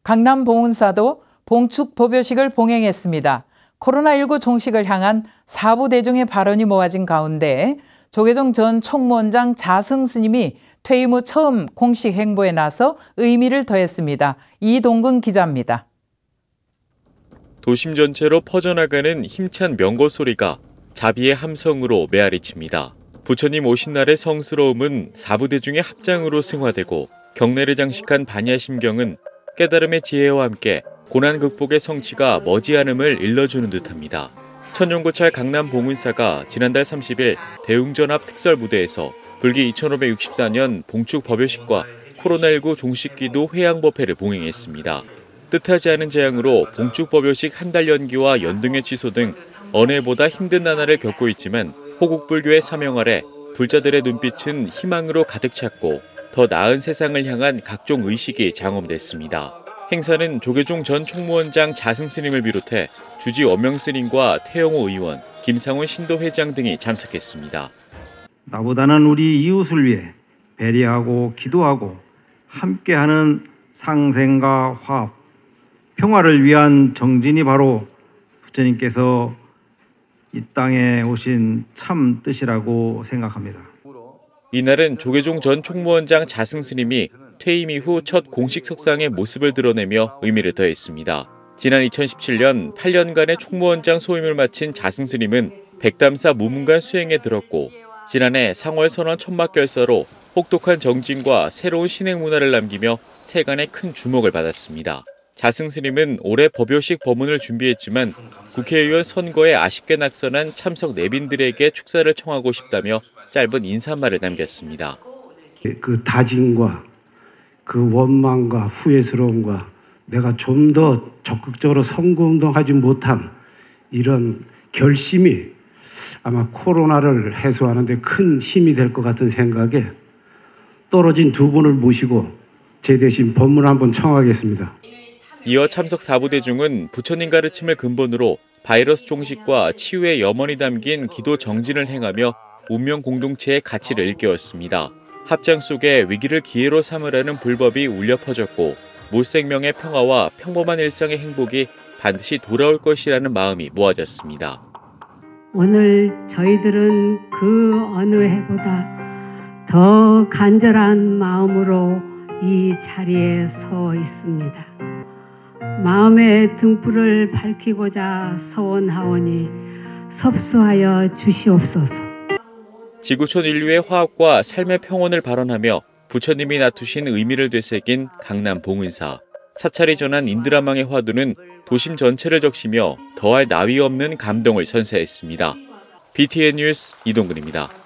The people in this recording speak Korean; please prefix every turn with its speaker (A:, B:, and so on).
A: 강남 봉은사도 봉축 법요식을 봉행했습니다. 코로나19 종식을 향한 사부 대중의 발언이 모아진 가운데 조계종 전 총무원장 자승 스님이 퇴임 후 처음 공식 행보에 나서 의미를 더했습니다. 이동근 기자입니다.
B: 도심 전체로 퍼져나가는 힘찬 명거 소리가 자비의 함성으로 메아리칩니다. 부처님 오신 날의 성스러움은 사부대중의 합장으로 승화되고 경례를 장식한 반야심경은 깨달음의 지혜와 함께 고난 극복의 성취가 머지않음을 일러주는 듯합니다. 천년고찰 강남 봉은사가 지난달 30일 대웅전합 특설 무대에서 불기 2564년 봉축 법요식과 코로나19 종식기도 회양법회를 봉행했습니다. 뜻하지 않은 재앙으로 봉축 법요식 한 달 연기와 연등의 취소 등 어느 해보다 힘든 나날을 겪고 있지만 호국불교의 사명 아래 불자들의 눈빛은 희망으로 가득 찼고 더 나은 세상을 향한 각종 의식이 장엄됐습니다. 행사는 조계종 전 총무원장 자승 스님을 비롯해 주지 원명 스님과 태영호 의원, 김상훈 신도 회장 등이 참석했습니다.
C: 나보다는 우리 이웃을 위해 배려하고 기도하고 함께하는 상생과 화합, 평화를 위한 정진이 바로 부처님께서 이 땅에 오신 참 뜻이라고 생각합니다.
B: 이날은 조계종 전 총무원장 자승 스님이 퇴임 이후 첫 공식 석상의 모습을 드러내며 의미를 더했습니다. 지난 2017년 8년간의 총무원장 소임을 마친 자승 스님은 백담사 무문관 수행에 들었고 지난해 상월 선언 천막결사로 혹독한 정진과 새로운 신행 문화를 남기며 세간의 큰 주목을 받았습니다. 자승 스님은 올해 법요식 법문을 준비했지만 국회의원 선거에 아쉽게 낙선한 참석 내빈들에게 축사를 청하고 싶다며 짧은 인사말을 남겼습니다.
D: 그 다짐과 그 원망과 후회스러움과 내가 좀 더 적극적으로 선거운동하지 못한 이런 결심이 아마 코로나를 해소하는 데 큰 힘이 될 것 같은 생각에 떨어진 두 분을 모시고 제 대신 법문을 한번 청하겠습니다.
B: 이어 참석 사부대중은 부처님 가르침을 근본으로 바이러스 종식과 치유의 염원이 담긴 기도 정진을 행하며 운명 공동체의 가치를 일깨웠습니다. 합장 속에 위기를 기회로 삼으라는 불법이 울려 퍼졌고 무생명의 평화와 평범한 일상의 행복이 반드시 돌아올 것이라는 마음이 모아졌습니다.
E: 오늘 저희들은 그 어느 해보다 더 간절한 마음으로 이 자리에 서 있습니다. 마음의 등불을 밝히고자 서원하오니 섭수하여 주시옵소서.
B: 지구촌 인류의 화합과 삶의 평온을 발언하며 부처님이 나투신 의미를 되새긴 강남 봉은사. 사찰이 전한 인드라망의 화두는 도심 전체를 적시며 더할 나위 없는 감동을 선사했습니다. BTN 뉴스 이동근입니다.